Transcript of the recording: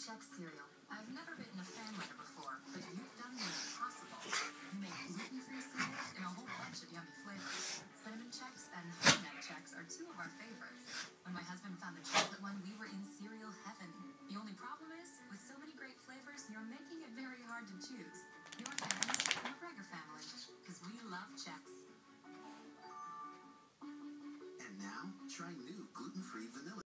Chex cereal. I've never been a fan writer before, but you've done the impossible. You make gluten-free cereals in a whole bunch of yummy flavors. Cinnamon Chex and Honey Nut Chex are two of our favorites. When my husband found the chocolate one, we were in cereal heaven. The only problem is, with so many great flavors, you're making it very hard to choose. Your fans, the McGregor family, because we love Chex. And now, try new